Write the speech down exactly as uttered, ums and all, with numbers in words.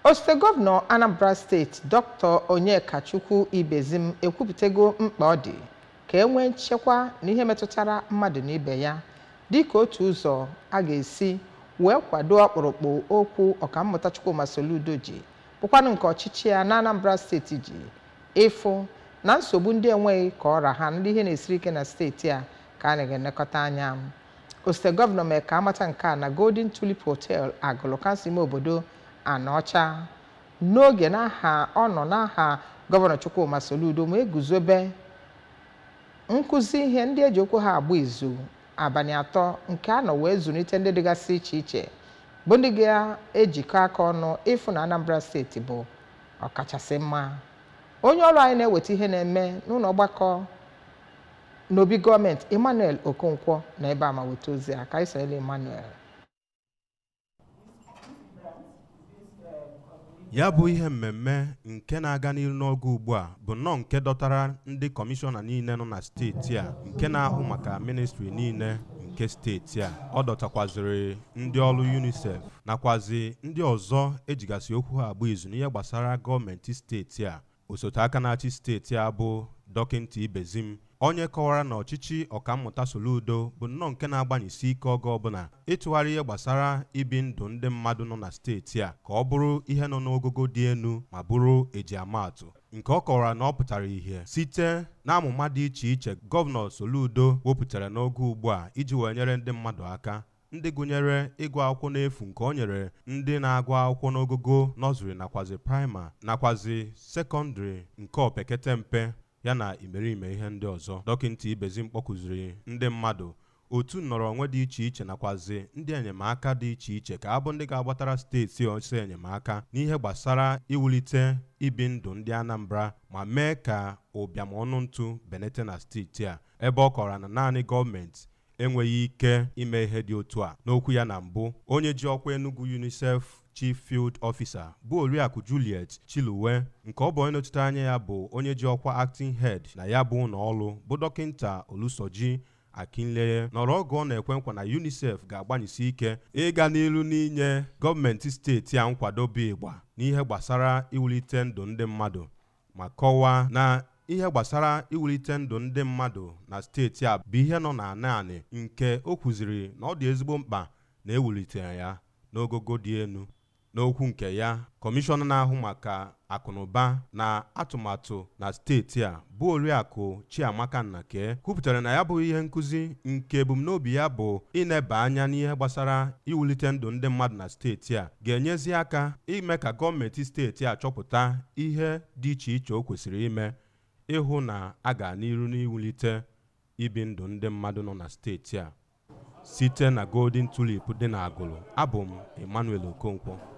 Osote Gọvanọ Anambra State Doctor Onyekachukwu Ibezim ekwupụtago mkpa ọ dị ka e nwee nchekwa na ihe metụtara mmadụ na ibe ya dịka otu ụzọ a ga-esi wee kwado ọkpụrụkpụ okwu ọkammụta Chukwuma Soludo ji bụkwanụ nke ọchịchị ya na Anambra State ji ịfụ na nsogbu ndị enweghị ka ọra ha ndị ihe na-esiri ike na steeti a ka a na-elekọta anya. Osote Gọvanọ mee ka amata nke a na Golden Tulip Hotel Agụlụ kansụl ime obodo Anọcha n'oge n'aha ọ nọ n'aha Gọvanọ Chukwuma Soludo ma eguzobe nkụzi ihe ndị eji okwu ha agba izu abalị atọ nke a nọ wee zụlite ndị dịgasị iche iche bụ ndị ga-ejikọ aka ọnụ ịfụ na Anambra steeti bụ ọkachasị mma. Onye ọrụ anyị na-eweta ihe na-eme n'ụlọ ọgbakọ n'obi gọọmenti Emmanuel Okonkwo na ebe a ma weta ozi aka isonye Emmanuel. Ya bụ ihe mmemme nke na-aga n'ihu n'oge ugbu a bụ nnọọ nke dọtara ndị kọmishọna niile nọ na steeti a nke na-ahụ maka ministri niile nke steeti a. Ọ dọtakwaziri ndị ọrụ UNICEF nakwazi ndị ọzọ ejigasị okwu ha agba izu n'ihe gbasara gọọmenti steeti a. Osote aka na-achị steeti a bụ Dọkịnta Ibezim onye kọwara na ọchịchị ọkammụta Soludo bụ nnọọ nke na-agbanyesi ike oge ọbụla ịtụgharị ihe gbasara ibi ndụ ndị mmadụ nọ na steeti a ka ọ bụrụ ihe nọ n'ogogo dị elu ma bụrụ eji amaatụ, nke ọ kọwara na ọ pụtara ihe site n'amụma dị iche iche Gọvanọ Soludo wepụtara n'oge ugbu a iji wee nyere ndị mmadụ aka, ndị gụnyere ịgụ akwụkwọ n'efu nke o nyere ndị na-agụ akwụkwọ n'ogogo nọzuri nakwazi praịma nakwazi sekọndịrị nke opekete mpe ya na imerime ihe ndị ọzọ. Dọkịnta Ibezim kpọkụziri ndị mmadụ otu nnọrọ onwe dị iche iche nakwazi ndị enyemaka dị iche iche ka abụ ndị ga-agbatara steeti ọsọ enyemaka n'ihe gbasara iwulite ibi ndụ ndị Anambra ma mee ka ụbịam ọnụ ntụ benete na steeti a, ebe ọ kọrọ na naanị gọọmenti enweghị ike ime ihe dị otu a. N'okwu ya na mbụ, onye ji ọkwa Enugu UNICEF Chief Field Officer bụ Oriakụ Juliet Chiluwe nke ọ bụ onye nọchite anya ya bụ onye ji ọkwa Acting Head na ya bụ ụlọ ọrụ bụ Dọkịnta Olusoji Akinleye nọrọ oge ọ na-ekwe nkwa na UNICEF ga-agbanyesi ike ịga n'ilu n'inye gọọmenti steeti a nkwado bụ ịgba n'ihe gbasara iwulite ndụ ndị mmadụ ma kọwaa na ihe gbasara iwulite ndụ ndị mmadụ na steeti a bụ ihe nọ na naanị nke o kwuziri na ọ dị ezigbo mkpa na ewulitere ya n'ogogo dị elu. N'okwu nke ya, kọmishọna na-ahụ maka akụnụba na atụmatụ na steeti a bụ Oriakụ Chiamaka Nnake kwupụtara na ya bụ ihe nkụzi nke ebumnobi ya bụ ineba anya n'ihe gbasara iwulite ndụ ndị mmadụ na steeti a ga-enyezi aka ime ka gọọmenti steeti a chọpụta ihe dị iche iche o kwesịrị ime ịhụ na a ga n'iru n'iwulite ibi ndụ ndị mmadụ nọ na steeti a. Site na Golden Tulip dị n'Agụlụ, abụ m Emmanuel Okonkwo.